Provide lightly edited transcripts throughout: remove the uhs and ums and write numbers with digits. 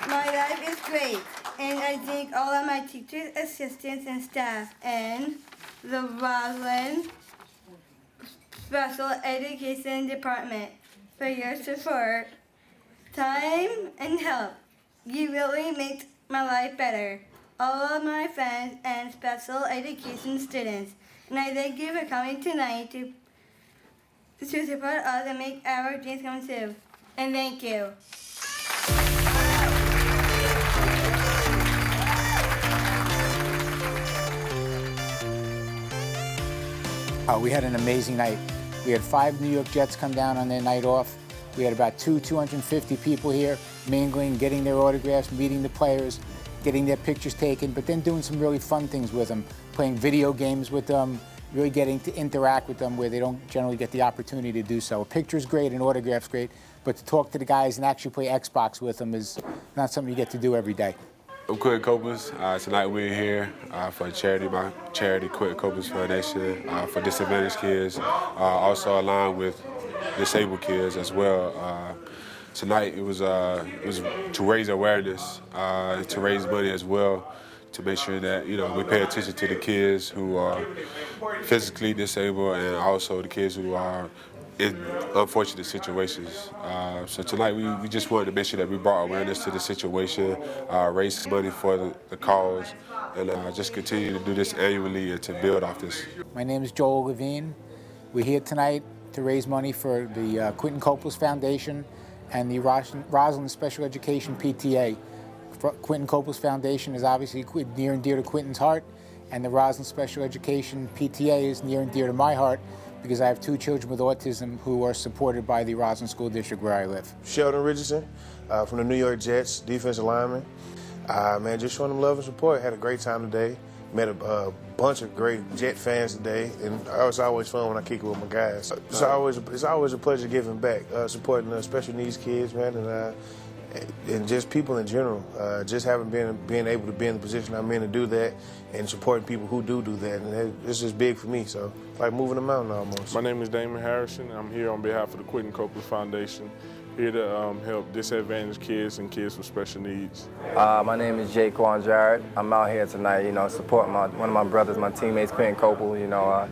My life is great, and I thank all of my teachers, assistants, and staff, and the Roslyn Special Education Department for your support, time, and help. You really make my life better. All of my friends and special education students, and I thank you for coming tonight to support us and make our dreams come true. And thank you. We had an amazing night. We had 5 New York Jets come down on their night off. We had about 250 people here mingling, getting their autographs, meeting the players, getting their pictures taken, but then doing some really fun things with them, playing video games with them, really getting to interact with them where they don't generally get the opportunity to do so. A picture's great, an autograph's great, but to talk to the guys and actually play Xbox with them is not something you get to do every day. I'm Quentin Copeland. Tonight we're here for my charity, Quentin Copeland Foundation, for disadvantaged kids, also aligned with disabled kids as well. Tonight it was to raise awareness, to raise money as well, to make sure that we pay attention to the kids who are physically disabled and also the kids who are in unfortunate situations. So tonight we just wanted to make sure that we brought awareness to the situation, raise money for the cause, and just continue to do this annually and to build off this. My name is Joel Levine. We're here tonight to raise money for the Quentin Copeland Foundation and the Roslyn Special Education PTA. Quentin Copeland Foundation is obviously near and dear to Quentin's heart, and the Roslyn Special Education PTA is near and dear to my heart because I have 2 children with autism who are supported by the Roslyn School District where I live. Sheldon Richardson from the New York Jets, defensive lineman. Man, just showing them love and support. Had a great time today. Met a bunch of great Jet fans today, and it's always fun when I kick it with my guys. It's always a pleasure giving back, supporting the special needs kids, man, and just people in general. Just being able to be in the position I'm in to do that, and supporting people who do that, and it's just big for me. So it's like moving a mountain almost. My name is Damon Harrison. I'm here on behalf of the Quentin Copeland Foundation, here to help disadvantaged kids and kids with special needs. My name is Jaquan Jarrett. I'm out here tonight, supporting one of my brothers, my teammates, Quentin Copeland.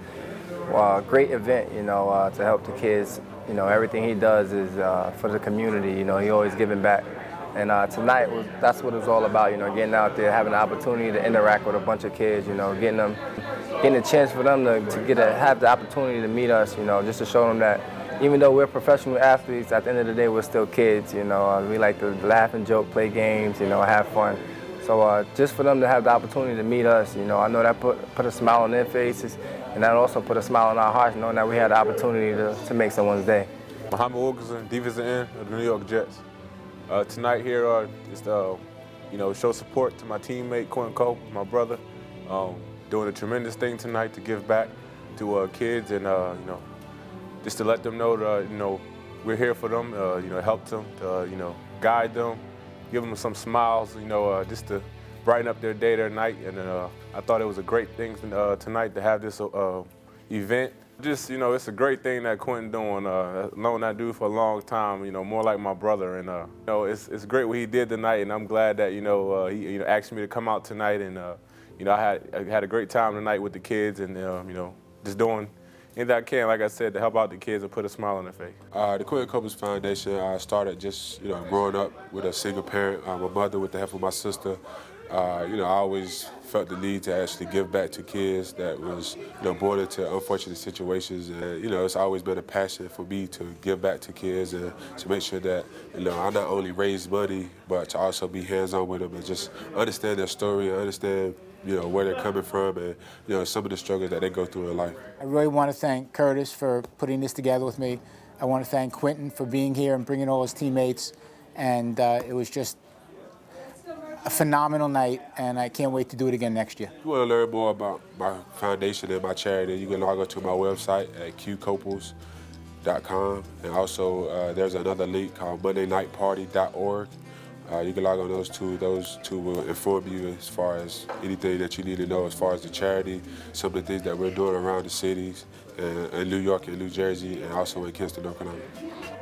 Great event, to help the kids. Everything he does is for the community. He always giving back. And tonight, that's what it's all about, getting out there, having the opportunity to interact with a bunch of kids, getting a chance for them to have the opportunity to meet us, just to show them that even though we're professional athletes, at the end of the day, we're still kids, We like to laugh and joke, play games, have fun. So just for them to have the opportunity to meet us, I know that put a smile on their faces, and that also put a smile on our hearts, knowing that we had the opportunity to make someone's day. Muhammad Wilkerson, defensive end of the New York Jets. Tonight here, just show support to my teammate Quentin Copeland, my brother, doing a tremendous thing tonight to give back to kids and just to let them know that we're here for them, help them, guide them, give them some smiles, just to brighten up their day, their night. And I thought it was a great thing tonight to have this event. Just, it's a great thing that Quentin doing. I've known that dude for a long time, more like my brother. And, it's great what he did tonight, and I'm glad that, he asked me to come out tonight. And, I had a great time tonight with the kids and, just doing anything I can, like I said, to help out the kids and put a smile on their face. The Quentin Copeland Foundation started just, growing up with a single parent, my mother with the help of my sister. I always felt the need to actually give back to kids that was, born into unfortunate situations. And, it's always been a passion for me to give back to kids and to make sure that, I not only raise money, but to also be hands-on with them and just understand their story and understand, where they're coming from and, some of the struggles that they go through in life. I really want to thank Curtis for putting this together with me. I want to thank Quentin for being here and bringing all his teammates. And it was just a phenomenal night, and I can't wait to do it again next year. If you want to learn more about my foundation and my charity, you can log on to my website at qcopels.com. And also, there's another link called mondaynightparty.org. You can log on those two. Those two will inform you as far as anything that you need to know as far as the charity, some of the things that we're doing around the cities in New York and New Jersey, and also in Kinston, North Carolina.